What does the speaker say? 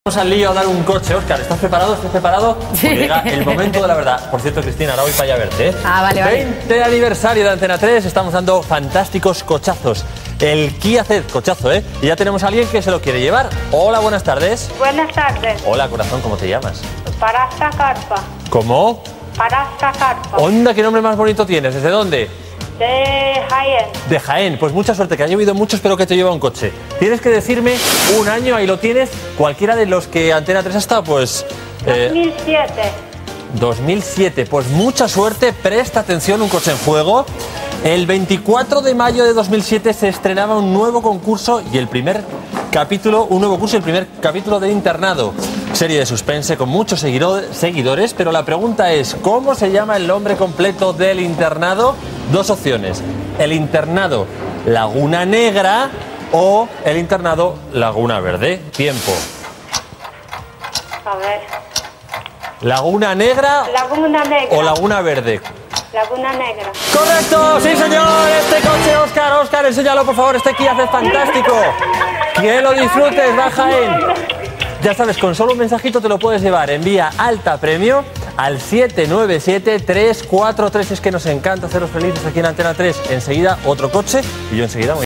Vamos al lío a dar un coche, Óscar. ¿Estás preparado? ¿Estás preparado? Sí. Porque llega el momento de la verdad. Por cierto, Cristina, ahora voy para allá a verte, ¿eh? Ah, vale, vale. 20 aniversario de Antena 3. Estamos dando fantásticos cochazos. El Kia Ceed, cochazo, ¿eh? Y ya tenemos a alguien que se lo quiere llevar. Hola, buenas tardes. Buenas tardes. Hola, corazón, ¿cómo te llamas? Parasta Carpa. ¿Cómo? Parasta Carpa. Onda, ¿qué nombre más bonito tienes? ¿Desde dónde? De Jaén. De Jaén. Pues mucha suerte, que ha llovido mucho, espero que te lleve un coche. Tienes que decirme un año, ahí lo tienes. Cualquiera de los que Antena 3 ha estado, pues... 2007. 2007, pues mucha suerte, presta atención, un coche en juego. El 24 de mayo de 2007 se estrenaba un nuevo concurso y el primer capítulo, un nuevo curso y el primer capítulo de Internado. Serie de suspense con muchos seguidores, pero la pregunta es, ¿cómo se llama el nombre completo del internado? Dos opciones, el internado Laguna Negra o el internado Laguna Verde. Tiempo. A ver. ¿Laguna Negra Laguna Negra. o Laguna Verde? Laguna Negra. ¡Correcto! ¡Sí, señor! Este coche, Óscar, enséñalo, por favor. Este Kia Ceed fantástico. Que lo disfrutes, va Jaén. Ya sabes, con solo un mensajito te lo puedes llevar. Envía alta premio al 797-343. Es que nos encanta haceros felices aquí en Antena 3. Enseguida otro coche y yo enseguida voy.